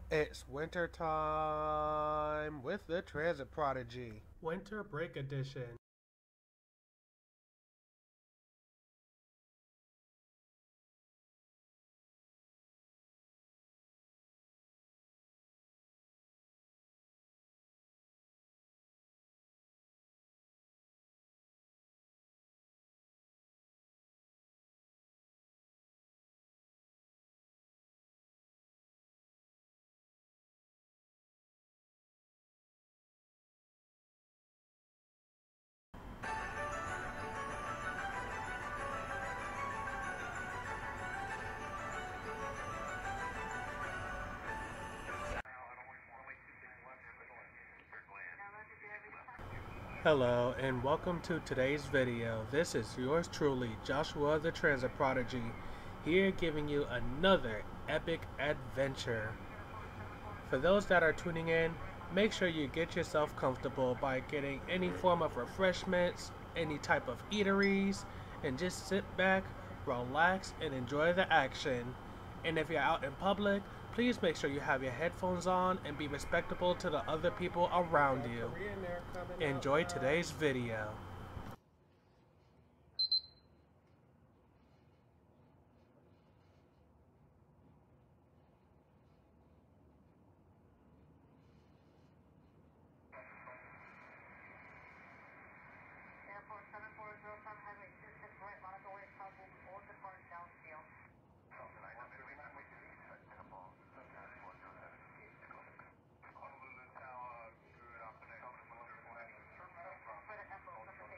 It's winter time with the Transit Prodigy. Winter Break Edition. Hello and welcome to today's video. This is yours truly, Joshua the Transit Prodigy, here giving you another epic adventure. For those that are tuning in, make sure you get yourself comfortable by getting any form of refreshments, any type of eateries, and just sit back, relax, and enjoy the action. And if you're out in public, please make sure you have your headphones on and be respectable to the other people around you. Enjoy today's video. Airport 7407 Highway 26 right, Monaco Way, possible all departing downscale. Honolulu Tower, good afternoon.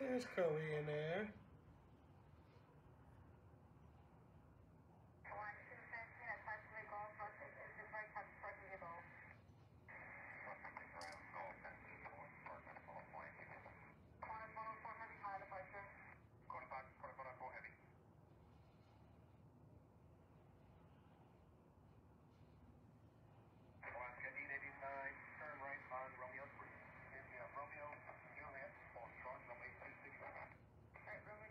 There's Korean Air. One, 215, approximately Golf, Russia, is right top Prodigy Golf. Corner 104 heavy, high departure. Corner 104 heavy. Alaska 889, turn right on Romeo 3. Romeo, Juliet, on short, runway 26. Right, Romeo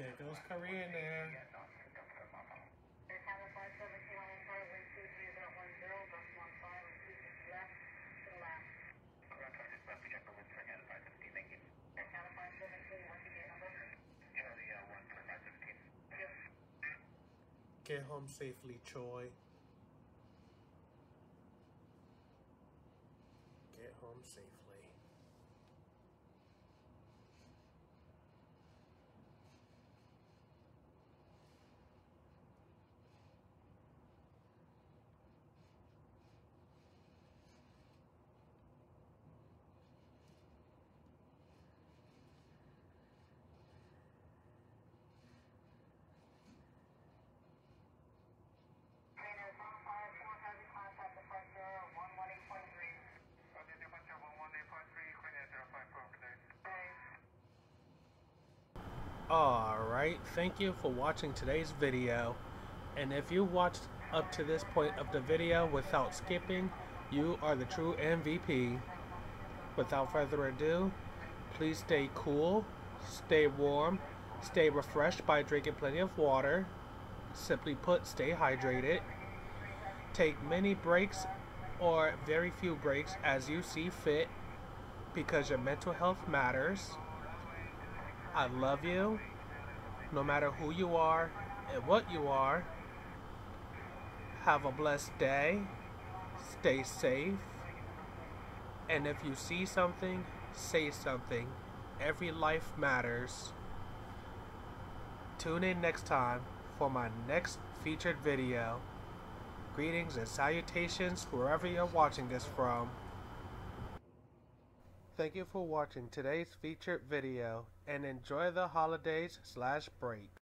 There goes Korean there. Tower 517 on part, wind 23010, bus 15, receive left to the left. Thank you. Tower 517, what's your gate number? Charlie 14517. Get home safely, Choi. Get home safely. Trainer 154 heavy contact departure 118.3. Okay, departure 118.3, Queen 054, good day. Alright, thank you for watching today's video. And if you watched up to this point of the video without skipping, you are the true MVP. Without further ado, please stay cool, stay warm, stay refreshed by drinking plenty of water. Simply put, stay hydrated. Take many breaks or very few breaks as you see fit, because your mental health matters. I love you, no matter who you are and what you are. Have a blessed day. Stay safe. And if you see something, say something. Every life matters. Tune in next time for my next featured video. Greetings and salutations wherever you're watching this from. Thank you for watching today's featured video and enjoy the holidays/break.